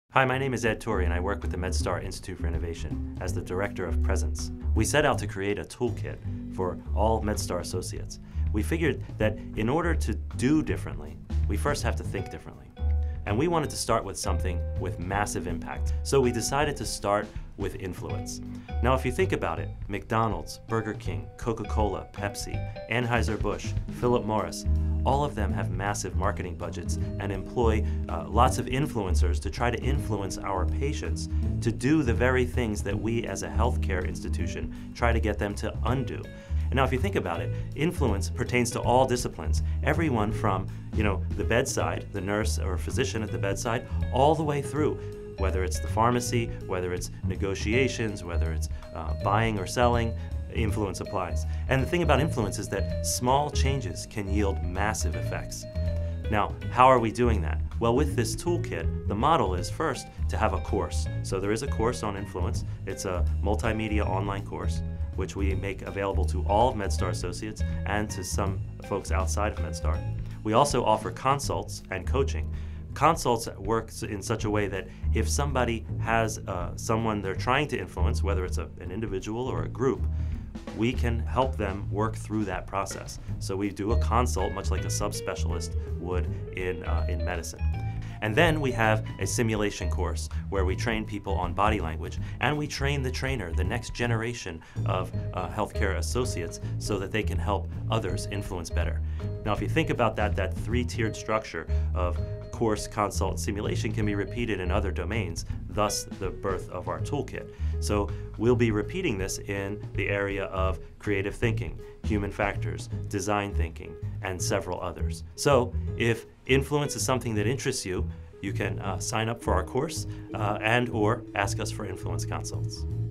Hi, my name is Ed Tori and I work with the MedStar Institute for Innovation as the Director of Presence. We set out to create a toolkit for all MedStar associates. We figured that in order to do differently, we first have to think differently. And we wanted to start with something with massive impact. So we decided to start with influence. Now, if you think about it, McDonald's, Burger King, Coca-Cola, Pepsi, Anheuser-Busch, Philip Morris, all of them have massive marketing budgets and employ lots of influencers to try to influence our patients to do the very things that we as a healthcare institution try to get them to undo. And now if you think about it, influence pertains to all disciplines. Everyone from, the bedside, the nurse or physician at the bedside, all the way through, whether it's the pharmacy, whether it's negotiations, whether it's buying or selling, influence applies. And the thing about influence is that small changes can yield massive effects. Now, how are we doing that? Well, with this toolkit, the model is first to have a course. So there is a course on influence. It's a multimedia online course, which we make available to all of MedStar associates and to some folks outside of MedStar. We also offer consults and coaching. Consults works in such a way that if somebody has someone they're trying to influence, whether it's an individual or a group, we can help them work through that process. So we do a consult, much like a subspecialist would in medicine. And then we have a simulation course where we train people on body language, and we train the trainer, the next generation of healthcare associates, so that they can help others influence better. Now, if you think about that three-tiered structure of course, consult, simulation can be repeated in other domains, thus the birth of our toolkit. So we'll be repeating this in the area of creative thinking, human factors, design thinking, and several others. So if influence is something that interests you, you can sign up for our course and or ask us for influence consults.